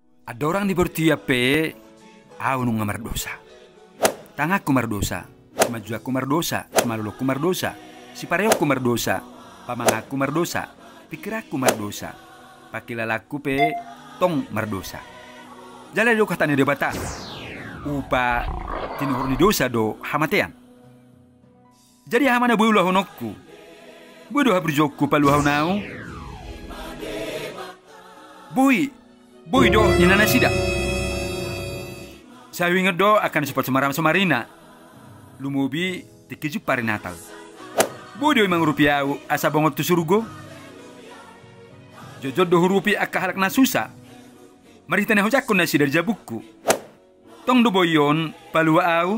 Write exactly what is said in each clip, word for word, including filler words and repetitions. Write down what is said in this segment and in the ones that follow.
Ada orang di bertiape, aku nung mardosa. Tangaku mardosa, maju aku mardosa, maluluku mardosa, si pareoku mardosa, pamangaku mardosa, pikir aku mardosa, pakilalaku pe tong mardosa. Jala do katanya debata, upa tinuhur ni dosa do hamatean. Jadi hamana boy ulah honokku, boy do habrjokku palu haunau. Boy, boy do ninana sida. Saya ingat do akan cepat semaram semarina. Lumubi tikiju pari Natal. Boy do imang rupiah asa bangot tu surugo. Jojot do hurupi akka halak na susa. Marita na hojakku nasi dari jabukku. Tong do boyon palua au.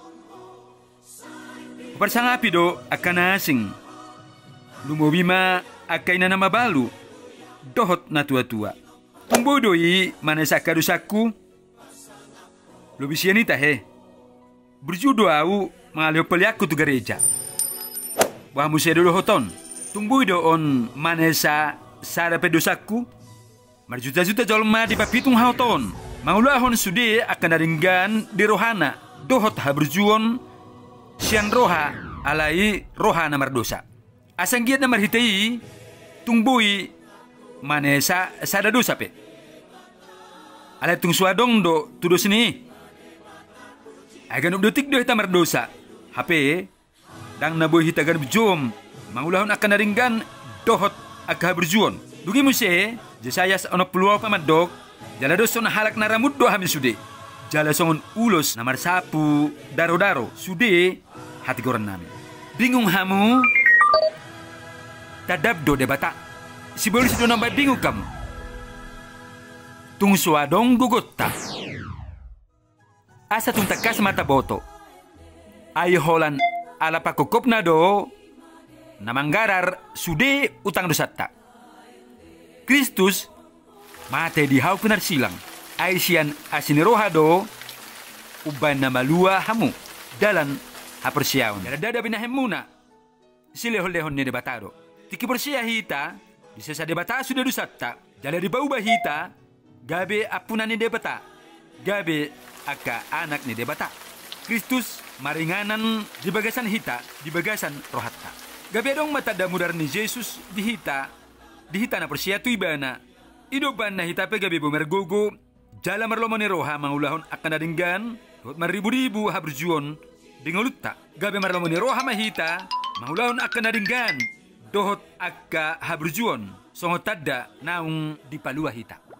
Persangapi do akan asing. Lumubi ma akai na nama balu. Dohot na tua-tua. Tumbo doi mana sakadusaku. Lebih sianita he. Berjudo au mengalih peliaku tu gereja. Wah musia dulu hoton. Tumbo do on manesa sara pedosaku. Marjuta-juta jolma di papitung hoton. Maulahon sude akan daringgan di rohana. Dohot ha berjuon sian roha alai rohana mardosa. Asang giat na marhitai tungbui manesa sada dosa pe. Alai tung suadong do tudo sini. Agan detik do hita mardosa. H P dang naboy hita gan berjom. Maulahon akan daringgan dohot akah berjuon. Dugi muse jasaya ono peluang pamadok. Jala do son halak na ramud do hamin sude. Jala songon ulos namar sapu daro-daro sude hati goran namin. Bingung hamu. Tadab do debata. Si boleh si do nambah bingung kamu. Tung suadong gugotta. Asa tung takas mata boto. Ayo holan ala pakokop na do. Namanggarar sude utang dosatta. Kristus mate di hau penar silang. Aisian asiniroha do. Uban na malua hamu. Dalan hapersiaun. Dada binahem muna. Silehol-lehon ni debatado. Tiki bersia hita. Bisa sa debata sudah dosatta. Jala di bau bahita. Gabe apunan ni debata. Gabe aka anak ni debata. Kristus maringanan di bagasan hita. Di bagasan rohatta. Gabe dong mata damudar ni Yesus di hita. Di hita na persia tu ibana. Idoban na hita pe gabe bumergogo. Jala marlomo ni roha mangulahon akan adinggan. Dot maribu-ribu haberjuon. Dingolutta. Gabe marlomo ni roha mahita. Mangulahon akan adinggan. Dohot akka haberjuon. Songo tadda naung di palua hita.